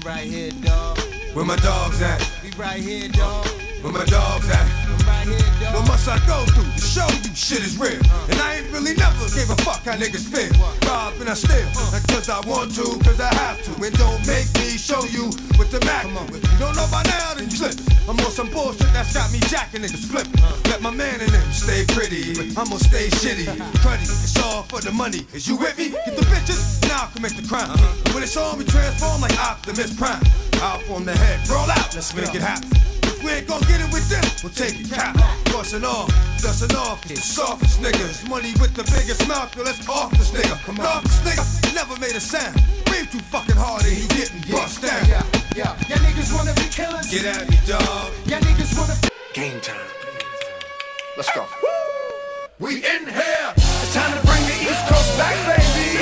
right here, dog. Where my dogs at? We right here, dog. Where my dogs at? I'm right here, dog. What must I go through to show you shit is real? And I ain't really never gave a fuck how niggas feel. Rob and I steal, not cause I want to, cause I have to. And don't make me show you with the Mac. If you don't know by now, then you slip. I'm on some bullshit that's got me jacking niggas flipping. Let my man in them stay pretty, but I'ma stay shitty. Cruddy, it's all for the money. Is you with me? Get the bitches, now I commit the crime. When it's on, we transform like Optimus Prime. Out on the head, roll out, let's make it happen. We ain't gon' get it with them, we'll take it cap. Bustin' off, dustin' off, the softest niggas. Money with the biggest mouth, yo, let's off this nigga. Come on, this nigga never made a sound. Breathe too fucking hard and he getting bust down. Y'all niggas wanna be killers. Get at me, dog. Y'all niggas wanna Game time. Let's go. We in here. It's time to bring the East Coast back, baby.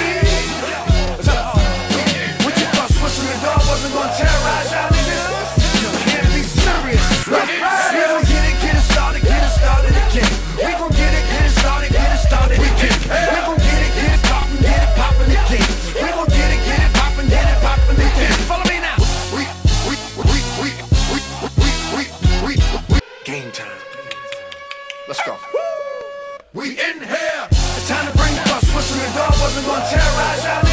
What you thought Switzerland dog wasn't gonna terrorize y'all niggas? You can't be serious. We gon' get it started again. We gon' get it started again. We gon' get it poppin' again. We gon' get it poppin' again. Follow me now. Game time. Let's go. We in here. It's time to bring the Switzerland dog wasn't gonna terrorize y'all.